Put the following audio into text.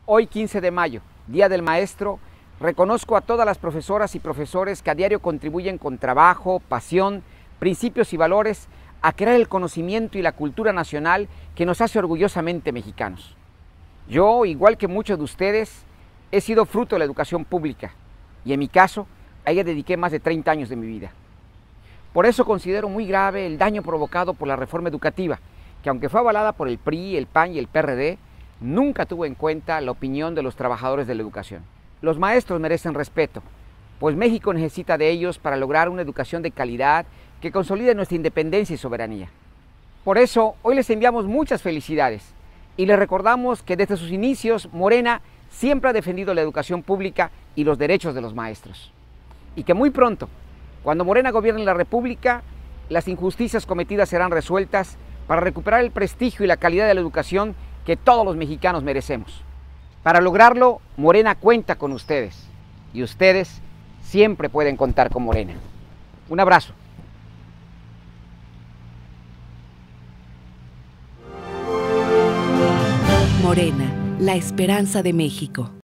Hoy, 15 de mayo, Día del Maestro, reconozco a todas las profesoras y profesores que a diario contribuyen con trabajo, pasión, principios y valores a crear el conocimiento y la cultura nacional que nos hace orgullosamente mexicanos. Yo, igual que muchos de ustedes, he sido fruto de la educación pública y en mi caso, a ella dediqué más de 30 años de mi vida. Por eso considero muy grave el daño provocado por la reforma educativa, que aunque fue avalada por el PRI, el PAN y el PRD, nunca tuvo en cuenta la opinión de los trabajadores de la educación. Los maestros merecen respeto, pues México necesita de ellos para lograr una educación de calidad que consolide nuestra independencia y soberanía. Por eso, hoy les enviamos muchas felicidades y les recordamos que desde sus inicios, Morena siempre ha defendido la educación pública y los derechos de los maestros. Y que muy pronto, cuando Morena gobierne la República, las injusticias cometidas serán resueltas para recuperar el prestigio y la calidad de la educación que todos los mexicanos merecemos. Para lograrlo, Morena cuenta con ustedes y ustedes siempre pueden contar con Morena. Un abrazo. Morena, la esperanza de México.